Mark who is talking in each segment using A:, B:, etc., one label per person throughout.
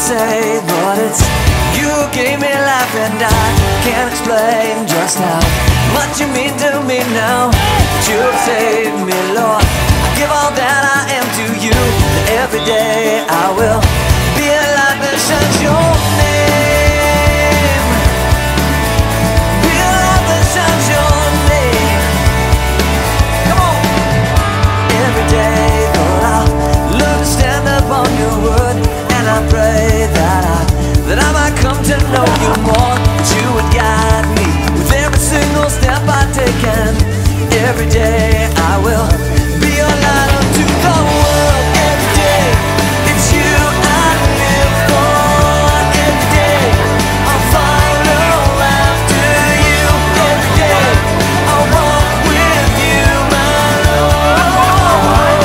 A: say, Lord, it's you who gave me life, and I can't explain just how much you mean to me now. You have saved me, Lord. I give all that I am to you. Every day I will be a light that shines your name. Be a light that shines your name. Come on. Every day, Lord, I'll learn to stand up on your word, and I pray that I might come to know you more. That you would guide me with every single step I take, and every day I will be a light unto the world. Every day it's you I live for. Every day I'll follow after you. Every day I'll walk with you, my Lord.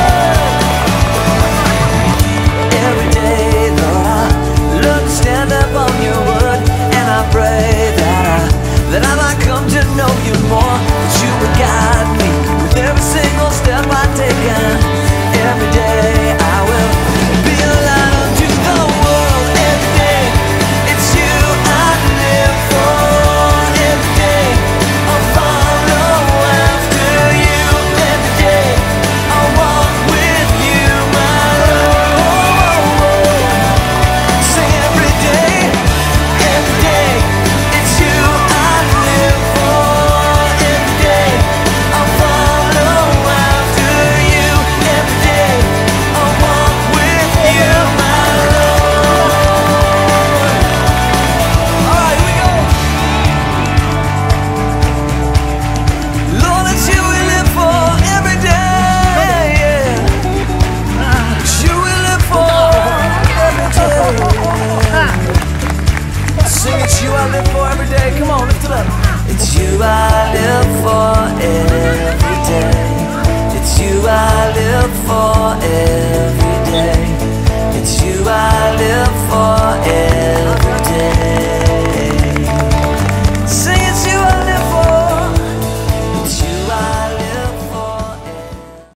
A: Every day, Lord, I learn to stand up on your word, and I pray that I might come to know you more. That you would guide me with every single step I take, and every day I will be a light unto the world. Every day it's you I live for. Every day I'll follow after you. Every day I'll walk with you, my Lord. Say every day it's you I live for. Every day I'll follow after you. Every day I'll walk with you, my Lord. Alright, here we go. Lord, it's you we live for every day. Yeah. It's you we live for every day. Sing it's you I live for every day. Come on, lift it up. It's you I live for every day. It's you I live for every day.